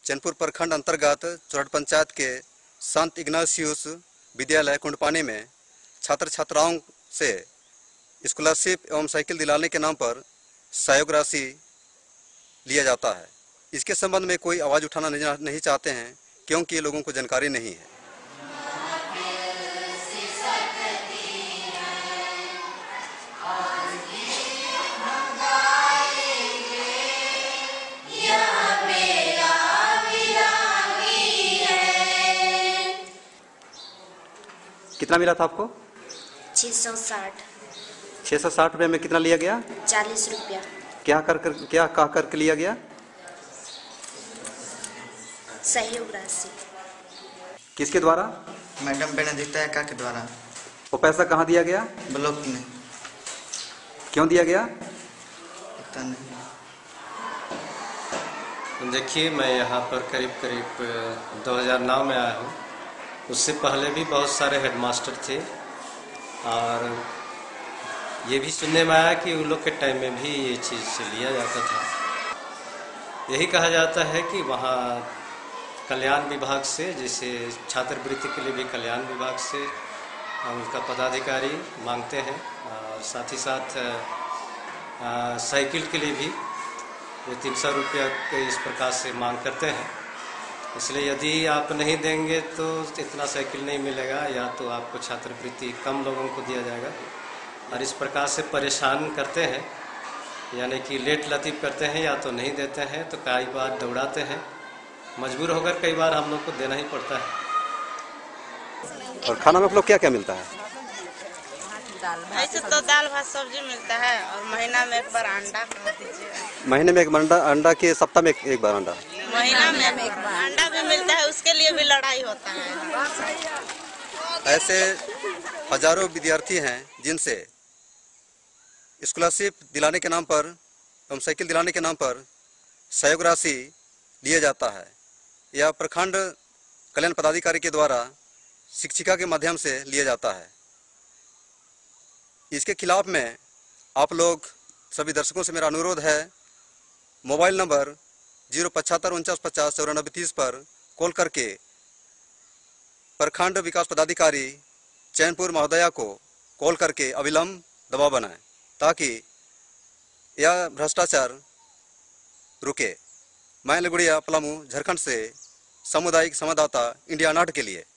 चैनपुर प्रखंड अंतर्गत चौरठ पंचायत के संत इग्नाशियुस विद्यालय कुंडपानी में छात्र छात्राओं से स्कॉलरशिप एवं साइकिल दिलाने के नाम पर सहयोग राशि लिया जाता है। इसके संबंध में कोई आवाज़ उठाना नहीं चाहते हैं क्योंकि लोगों को जानकारी नहीं है। कितना मिला था आपको? 660। 660 रुपये में कितना लिया गया? 40 रुपया। क्या कह करके लिया गया? सहयोग राशि। किसके द्वारा? मैडम बेनेडिक्टा एक्का के द्वारा। वो पैसा कहाँ दिया गया? ब्लॉक में। क्यों दिया गया? पता नहीं। देखिए, मैं यहाँ पर करीब 2009 में आया हूँ। उससे पहले भी बहुत सारे हेडमास्टर थे और ये भी सुनने में आया कि उन लोग के टाइम में भी ये चीज़ लिया जाता था। यही कहा जाता है कि वहाँ कल्याण विभाग से, जैसे छात्रवृत्ति के लिए भी कल्याण विभाग से उनका पदाधिकारी मांगते हैं और साथ ही साथ साइकिल के लिए भी वो 300 रुपया के इस प्रकार से मांग करते हैं। इसलिए यदि आप नहीं देंगे तो इतना साइकिल नहीं मिलेगा, या तो आपको छात्रवृत्ति कम लोगों को दिया जाएगा और इस प्रकार से परेशान करते हैं, यानी कि लेट लतीफ़ करते हैं, या तो नहीं देते हैं तो कई बार दौड़ाते हैं। मजबूर होकर कई बार हम लोग को देना ही पड़ता है। और खाना में आप लोग क्या क्या मिलता है? ऐसे तो दाल भात सब्जी मिलता है और महीना में एक बार अंडा खा दीजिए। महीने में एक बार अंडा के सप्ताह में एक बार अंडा? महीना में एक बार अंडा भी मिलता है, उसके लिए भी लड़ाई होता है। ऐसे हजारों विद्यार्थी हैं जिनसे स्कॉलरशिप दिलाने के नाम पर एवं साइकिल दिलाने के नाम पर सहयोग राशि लिया जाता है। यह प्रखंड कल्याण पदाधिकारी के द्वारा शिक्षिका के माध्यम से लिया जाता है। इसके खिलाफ में आप लोग सभी दर्शकों से मेरा अनुरोध है, मोबाइल नंबर 075 पर कॉल करके प्रखंड विकास पदाधिकारी चैनपुर महोदया को कॉल करके अविलंब दबाव बनाएं ताकि यह भ्रष्टाचार रुके। मैं लगुड़िया पलामू झारखंड से सामुदायिक संवाददाता इंडिया नाट के लिए।